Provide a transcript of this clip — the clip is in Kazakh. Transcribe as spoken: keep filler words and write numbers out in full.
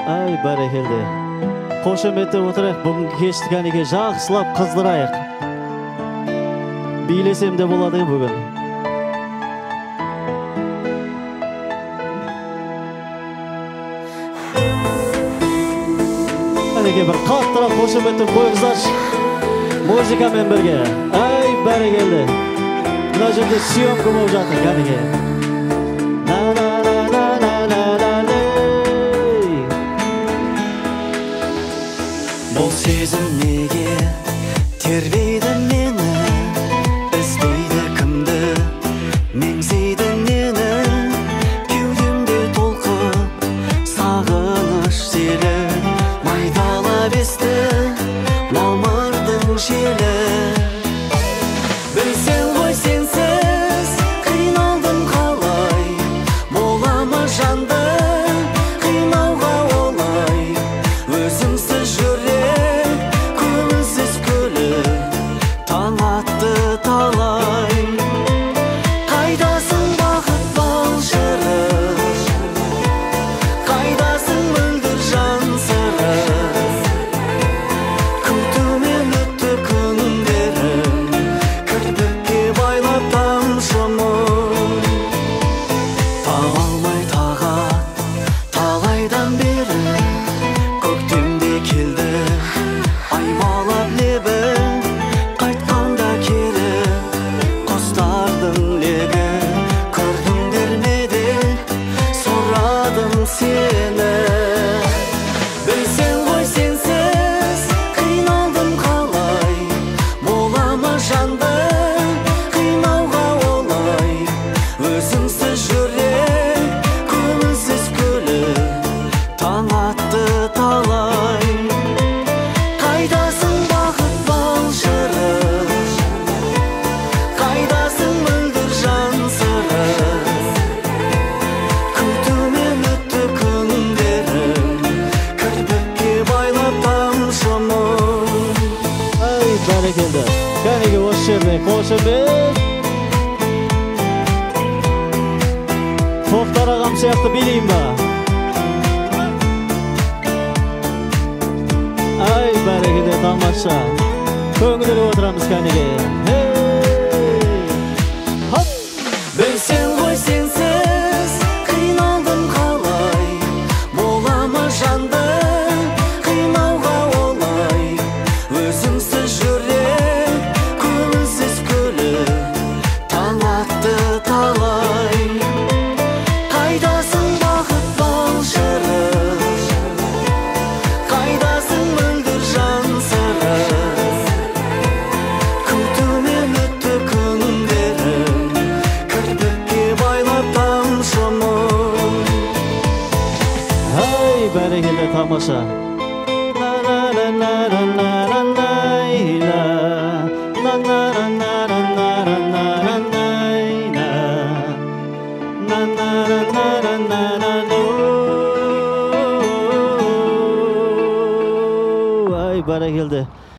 Ay barakeldi. Qo'shimcha o'tiraq, bugungi kechni kaniga yaxshilab qizdirayıq. Biylesem de bo'ladi bugun. Kaniga bir qattiqroq qo'shimcha qo'yingizlar. Muzika bilan birga. Ay barakeldi. Mana yerda syomka bo'lib жатыр kaniga. Na na na na na na na. Бұл сезім неге тербейді мені, іздейді кімді, меңзейді нені, кеудемде толқып сағыныш селі, майдалап есті мамырдың желі. Білсең ғой сенсіз қиналдым қалай, бола ма жанды қинауға олай, өзіңсіз жүрек көңілсіз көлік таң атты талай. Қайдасың бақыт бал жыры, қайдасың мөлдір жан сыры, күтумен өтті күндерім, кірпікке байлап тамшы мұң. Таба алмай тағат талайдан бері, көктемде келді аймалап лебі, қайтқанда кері құстардың легі, көрдіңдер ме деп сұрадым сені. Білсең ғой сенсіз қиналдым қалай, бола ма жанды қинауға олай, өзіңсіз жүрек көңілсіз көлік таң атты талай. Қайдасың бақыт бал жыры, қайдасың мөлдір жан сыры, күтумен өтті күндерім, кірпікке байлап тамшы мұң. Ay barakeldi. Kaniga o'sha yerda qo'shimcha. To'xtar og'am siyoqda bilingmi? Ay barakeldi tomosha. Ko'ngilga o'tiramiz kaniga. Hey! Hop! Білсең ғой сенсіз қиналдым қалай, бола ма жанды қинауға олай, өзіңсіз жүрек көңілсіз көлік таң атты талай. Қайдасың бақыт бал жыры, қайдасың мөлдір жан сыры, күтумен өтті күндерім, кірпікке байлап тамшы мұң. Ay barakeldi tomosha. La la la la la la la la la. La la la la la la la la la la. La la la la la la la la. Ay barakeldi.